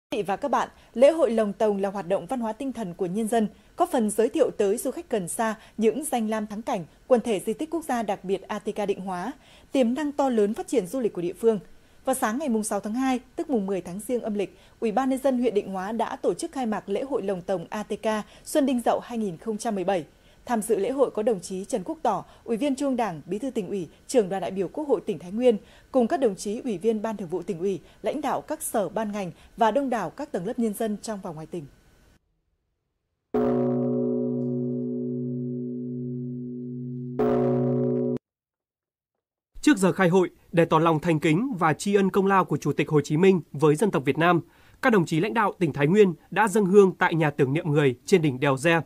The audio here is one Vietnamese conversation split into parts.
Quý vị và các bạn, lễ hội Lồng Tồng là hoạt động văn hóa tinh thần của nhân dân, góp phần giới thiệu tới du khách gần xa những danh lam thắng cảnh, quần thể di tích quốc gia đặc biệt ATK Định Hóa, tiềm năng to lớn phát triển du lịch của địa phương. Vào sáng ngày 6 tháng 2, tức mùng 10 tháng Giêng âm lịch, Ủy ban nhân dân huyện Định Hóa đã tổ chức khai mạc lễ hội Lồng Tồng ATK Xuân Đinh Dậu 2017. Tham dự lễ hội có đồng chí Trần Quốc Tỏ, Ủy viên Trung ương Đảng, Bí thư Tỉnh ủy, Trưởng đoàn đại biểu Quốc hội tỉnh Thái Nguyên, cùng các đồng chí Ủy viên Ban Thường vụ Tỉnh ủy, lãnh đạo các sở ban ngành và đông đảo các tầng lớp nhân dân trong và ngoài tỉnh. Trước giờ khai hội, để tỏ lòng thành kính và tri ân công lao của Chủ tịch Hồ Chí Minh với dân tộc Việt Nam, các đồng chí lãnh đạo tỉnh Thái Nguyên đã dâng hương tại nhà tưởng niệm người trên đỉnh đèo Re.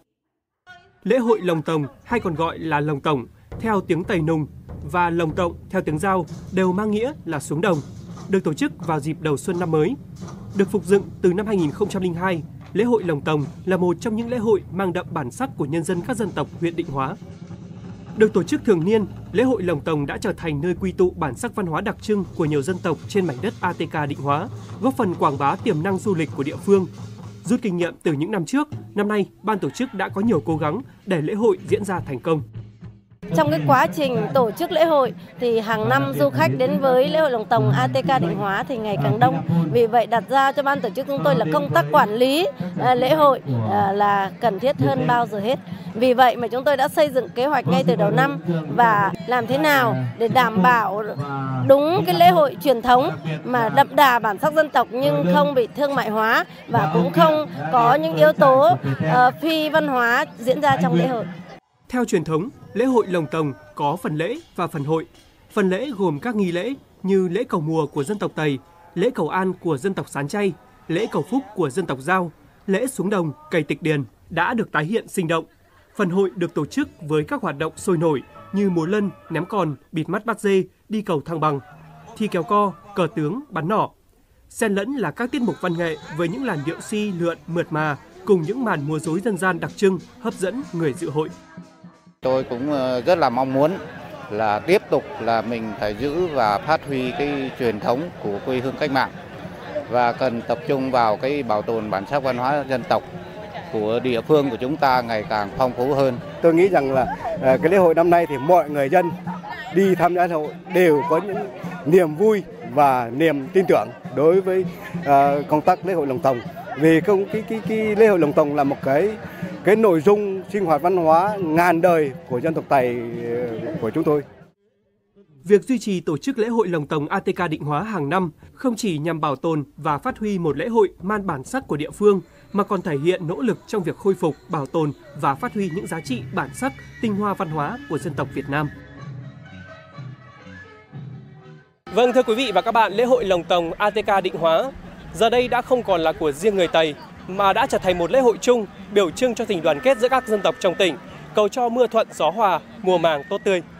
Lễ hội Lồng Tồng hay còn gọi là Lồng Tổng theo tiếng Tây Nùng và Lồng Tộng theo tiếng Dao đều mang nghĩa là xuống đồng, được tổ chức vào dịp đầu xuân năm mới. Được phục dựng từ năm 2002, lễ hội Lồng Tồng là một trong những lễ hội mang đậm bản sắc của nhân dân các dân tộc huyện Định Hóa. Được tổ chức thường niên, lễ hội Lồng Tồng đã trở thành nơi quy tụ bản sắc văn hóa đặc trưng của nhiều dân tộc trên mảnh đất ATK Định Hóa, góp phần quảng bá tiềm năng du lịch của địa phương. Rút kinh nghiệm từ những năm trước, năm nay ban tổ chức đã có nhiều cố gắng để lễ hội diễn ra thành công. Trong cái quá trình tổ chức lễ hội thì hàng năm du khách đến với lễ hội Lồng Tồng ATK Định Hóa thì ngày càng đông. Vì vậy đặt ra cho ban tổ chức chúng tôi là công tác quản lý lễ hội là cần thiết hơn bao giờ hết. Vì vậy mà chúng tôi đã xây dựng kế hoạch ngay từ đầu năm và làm thế nào để đảm bảo đúng cái lễ hội truyền thống mà đậm đà bản sắc dân tộc nhưng không bị thương mại hóa và cũng không có những yếu tố phi văn hóa diễn ra trong lễ hội. Theo truyền thống, lễ hội Lồng Tồng có phần lễ và phần hội. Phần lễ gồm các nghi lễ như lễ cầu mùa của dân tộc Tây, lễ cầu an của dân tộc Sán Chay, lễ cầu phúc của dân tộc Dao, lễ xuống đồng, cày tịch điền đã được tái hiện sinh động. Phần hội được tổ chức với các hoạt động sôi nổi như múa lân, ném còn, bịt mắt bắt dê, đi cầu thăng bằng, thi kéo co, cờ tướng, bắn nỏ. Xen lẫn là các tiết mục văn nghệ với những làn điệu si lượn mượt mà cùng những màn múa rối dân gian đặc trưng hấp dẫn người dự hội. Tôi cũng rất là mong muốn là tiếp tục là mình phải giữ và phát huy cái truyền thống của quê hương cách mạng và cần tập trung vào cái bảo tồn bản sắc văn hóa dân tộc của địa phương của chúng ta ngày càng phong phú hơn. Tôi nghĩ rằng là cái lễ hội năm nay thì mọi người dân đi tham gia lễ hội đều có những niềm vui và niềm tin tưởng đối với công tác lễ hội Lồng Tồng. Vì cái lễ hội Lồng Tồng là một cái nội dung sinh hoạt văn hóa ngàn đời của dân tộc Tày của chúng tôi. Việc duy trì tổ chức lễ hội Lồng Tồng ATK Định Hóa hàng năm không chỉ nhằm bảo tồn và phát huy một lễ hội mang bản sắc của địa phương, mà còn thể hiện nỗ lực trong việc khôi phục, bảo tồn và phát huy những giá trị bản sắc, tinh hoa văn hóa của dân tộc Việt Nam. Vâng, thưa quý vị và các bạn, lễ hội Lồng Tồng ATK Định Hóa giờ đây đã không còn là của riêng người Tày, mà đã trở thành một lễ hội chung, biểu trưng cho tình đoàn kết giữa các dân tộc trong tỉnh, cầu cho mưa thuận gió hòa, mùa màng tốt tươi.